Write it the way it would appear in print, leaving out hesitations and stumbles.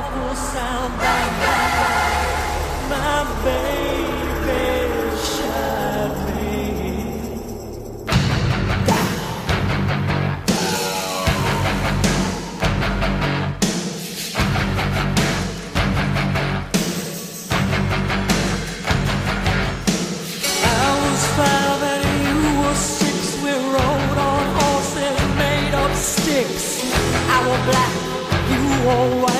awful sound that my baby shot me. I was 5 and you were 6. We rode on horses made of sticks. I was black, you were white.